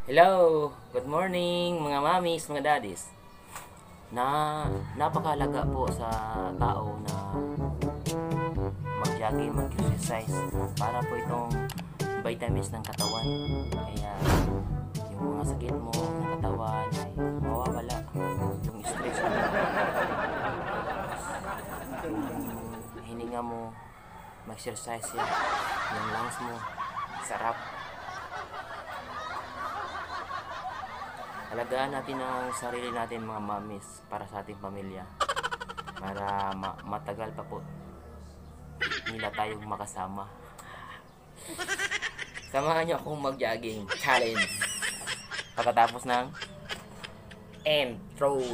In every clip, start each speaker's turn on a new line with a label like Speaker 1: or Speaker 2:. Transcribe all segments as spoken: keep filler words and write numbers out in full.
Speaker 1: Hello! Good morning mga mamis, mga daddies. Na napakalaga po sa tao na mag-jogging, mag-exercise para po itong vitamins ng katawan. Kaya yung mga sakit mo ng katawan ay mawawala. Yung stress mo, yung hininga mo, mag-exercise yan. Yung lungs mo, sarap. Alagaan natin ang sarili natin mga mamis para sa ating pamilya. Para ma matagal pa po nila tayong makasama. Samahan niyo akong mag-jogging challenge. Pagkatapos ng intro.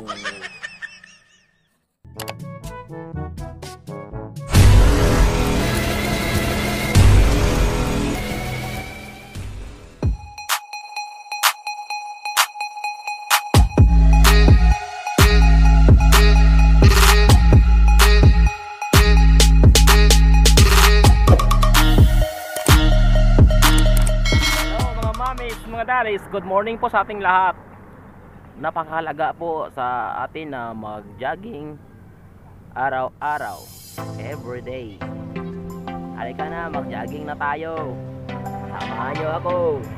Speaker 1: Mga dalis, good morning po sa ating lahat. Napakahalaga po sa atin na mag-jogging araw-araw, everyday. Halika na, mag-jogging na tayo. Samahan niyo ako.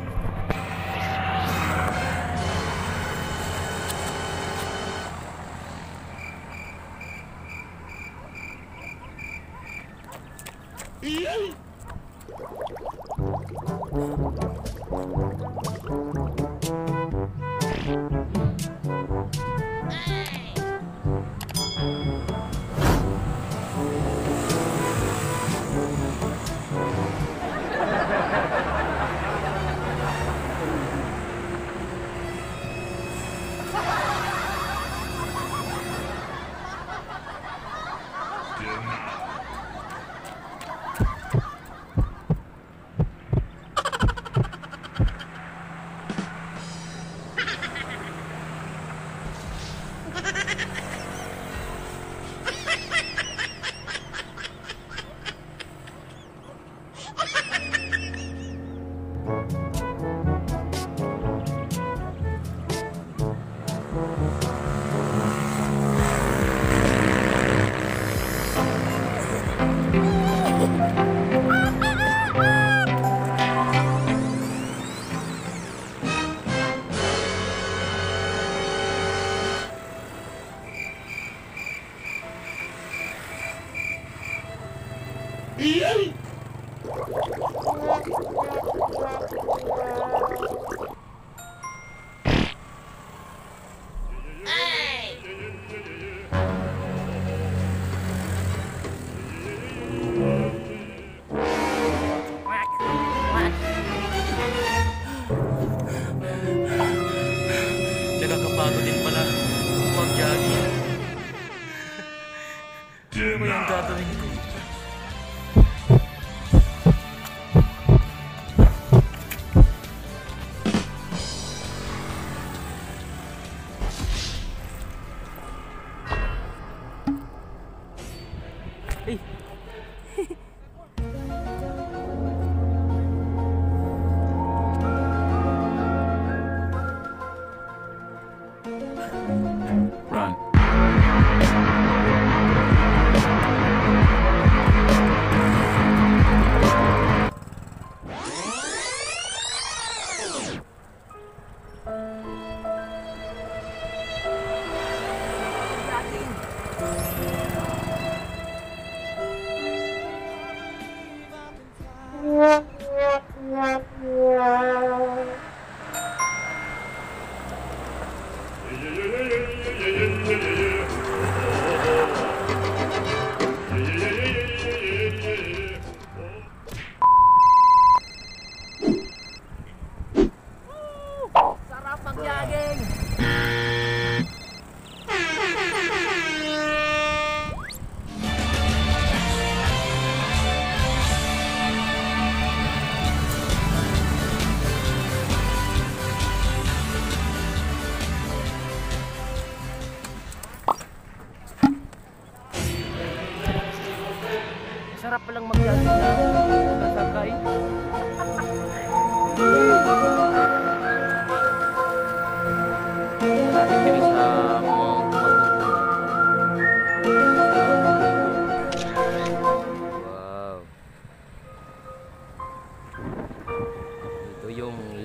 Speaker 1: Nakakapagod din pala mag-jogging. Ano ba yung gagawin ko?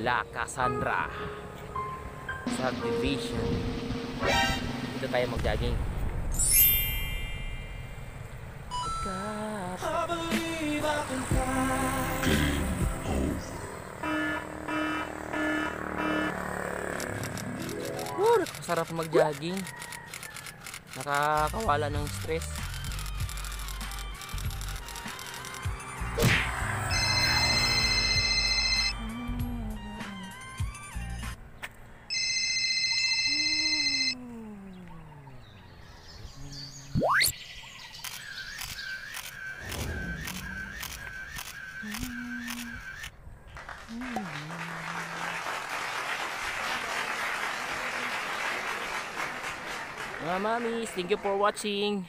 Speaker 1: La Cassandra Subdivision. Dito tayo mag-jogging.
Speaker 2: I believe I can fly.
Speaker 1: Woo, sarap mag-jogging. Nakakawala ng stress. Mga mamis, thank you for watching.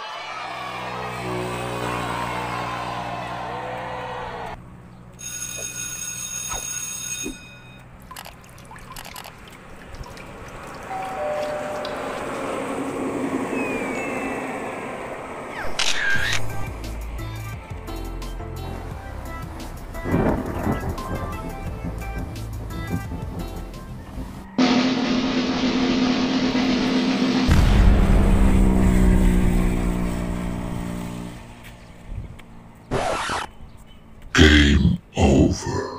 Speaker 3: Game over.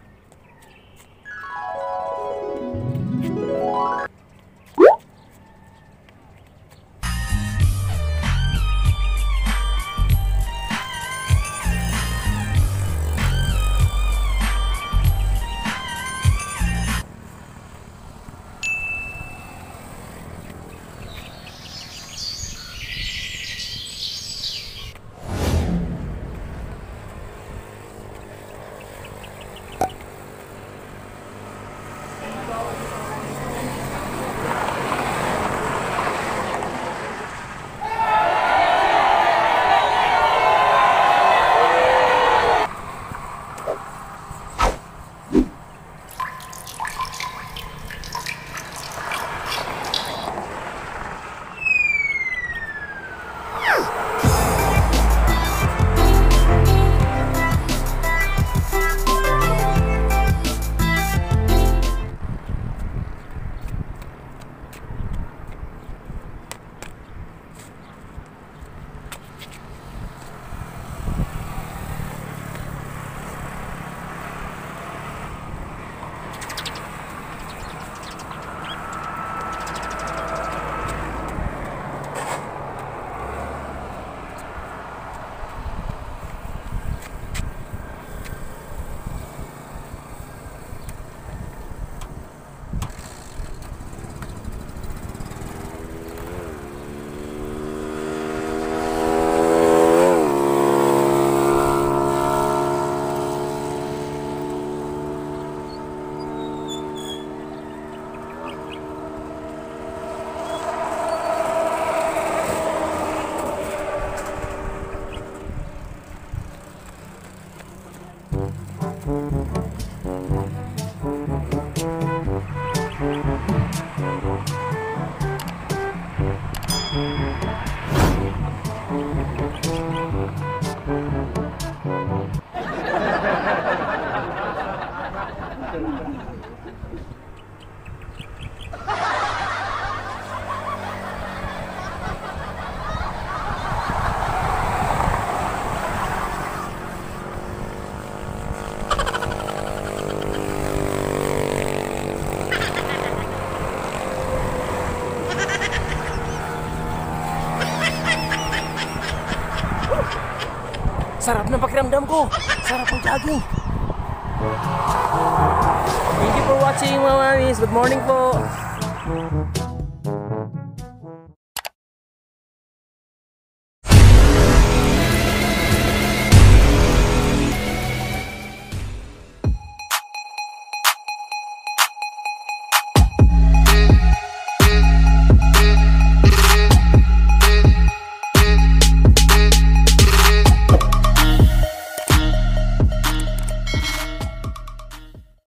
Speaker 1: Sarap ng pakiramdam ko. Sarap ang jogging. Thank you for watching, mga mamis. Good morning po.